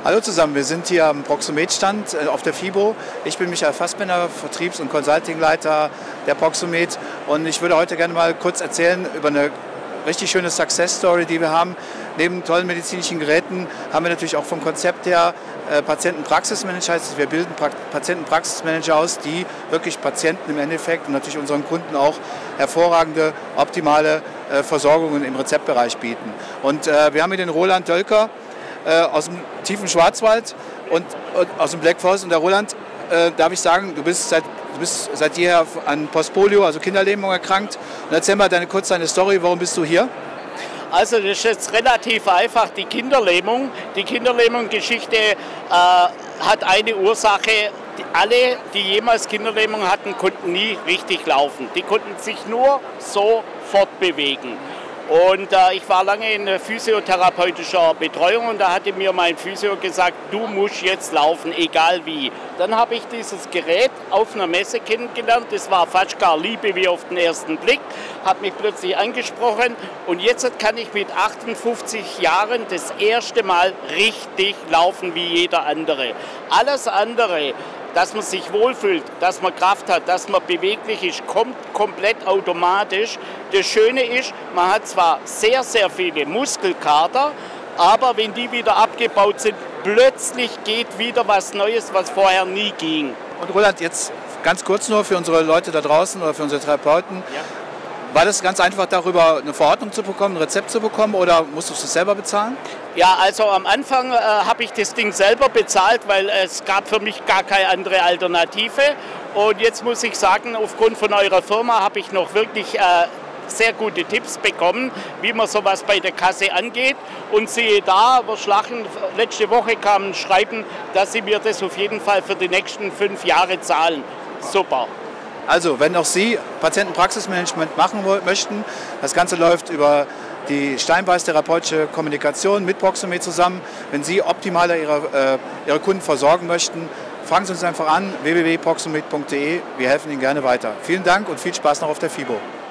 Hallo zusammen, wir sind hier am Proxomed-Stand auf der FIBO. Ich bin Michael Fassbender, Vertriebs- und Consulting-Leiter der Proxomed, und ich würde heute gerne mal kurz erzählen über eine richtig schöne Success-Story, die wir haben. Neben tollen medizinischen Geräten haben wir natürlich auch vom Konzept her Patientenpraxismanager. Also wir bilden Patientenpraxismanager aus, die wirklich Patienten im Endeffekt und natürlich unseren Kunden auch hervorragende, optimale Versorgungen im Rezeptbereich bieten. Und wir haben hier den Roland Dölker aus dem tiefen Schwarzwald und aus dem Black Forest. Und der Roland, darf ich sagen, du bist seit jeher an Postpolio, also Kinderlähmung, erkrankt. Und erzähl mal kurz deine Story, warum bist du hier? Also das ist jetzt relativ einfach, die Kinderlähmung. Die Kinderlähmung-Geschichte hat eine Ursache. Alle, die jemals Kinderlähmung hatten, konnten nie richtig laufen. Die konnten sich nur so fortbewegen. Und ich war lange in physiotherapeutischer Betreuung und da hatte mir mein Physio gesagt, du musst jetzt laufen, egal wie. Dann habe ich dieses Gerät auf einer Messe kennengelernt, das war fast gar Liebe wie auf den ersten Blick, hat mich plötzlich angesprochen und jetzt kann ich mit 58 Jahren das erste Mal richtig laufen wie jeder andere. Alles andere, dass man sich wohlfühlt, dass man Kraft hat, dass man beweglich ist, kommt komplett automatisch. Das Schöne ist, man hat zwar sehr, sehr viele Muskelkater, aber wenn die wieder abgebaut sind, plötzlich geht wieder was Neues, was vorher nie ging. Und Roland, jetzt ganz kurz nur für unsere Leute da draußen oder für unsere Therapeuten. Ja. War das ganz einfach, darüber eine Verordnung zu bekommen, ein Rezept zu bekommen, oder musst du es selber bezahlen? Ja, also am Anfang habe ich das Ding selber bezahlt, weil es gab für mich gar keine andere Alternative. Und jetzt muss ich sagen, aufgrund von eurer Firma habe ich noch wirklich sehr gute Tipps bekommen, wie man sowas bei der Kasse angeht. Und siehe da, wir lachen, letzte Woche kam ein Schreiben, dass sie mir das auf jeden Fall für die nächsten 5 Jahre zahlen. Super. Also, wenn auch Sie Patientenpraxismanagement machen möchten, das Ganze läuft über die Steinbeis therapeutische Kommunikation mit Proxomed zusammen. Wenn Sie optimaler Ihre Kunden versorgen möchten, fragen Sie uns einfach an, www.proxomed.de. Wir helfen Ihnen gerne weiter. Vielen Dank und viel Spaß noch auf der FIBO.